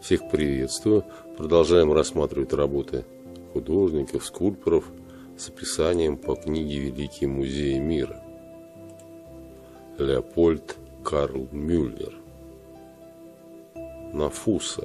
Всех приветствую. Продолжаем рассматривать работы художников, скульпторов с описанием по книге «Великие музеи мира». Леопольд Карл Мюллер. Нафуса.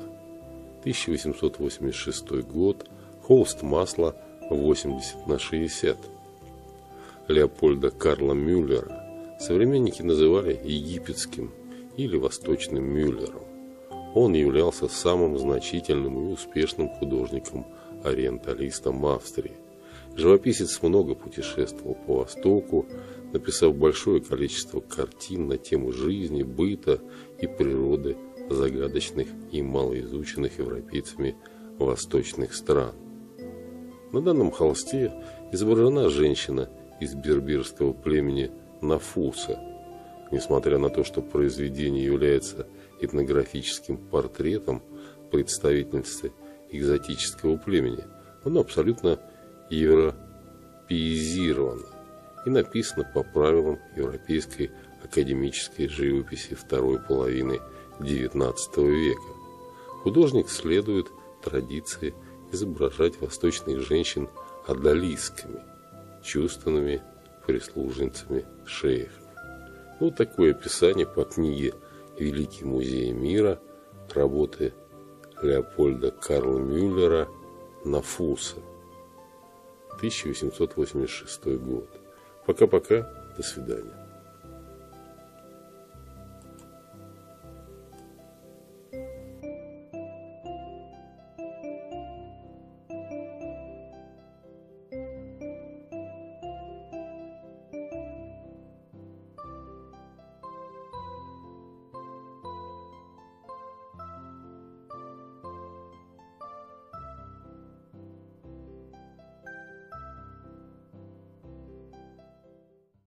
1886 год. Холст масла 80/60. Леопольда Карла Мюллера современники называли египетским или восточным Мюллером. Он являлся самым значительным и успешным художником-ориенталистом Австрии. Живописец много путешествовал по Востоку, написав большое количество картин на тему жизни, быта и природы загадочных и малоизученных европейцами восточных стран. На данном холсте изображена женщина из берберского племени Нафуса. Несмотря на то, что произведение является этнографическим портретом представительницы экзотического племени, оно абсолютно европеизировано и написано по правилам европейской академической живописи второй половины XIX века. Художник следует традиции изображать восточных женщин одалисками, чувственными прислужницами шейхов. Вот такое описание по книге «Великие музеи мира» работы Леопольда Карла Мюллера «Нафуса», 1886 год. Пока-пока, до свидания.